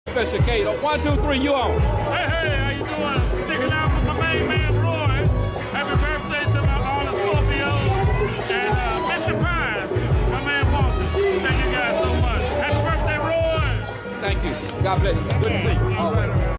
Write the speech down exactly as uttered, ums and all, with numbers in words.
Special K. One, two, three, you on. Hey, hey, how you doing? Sticking out with my main man, Roy. Happy birthday to my, all the Scorpios. And uh, Mister Pines, my man Walter. Thank you guys so much. Happy birthday, Roy. Thank you. God bless you. Good to see you. All right.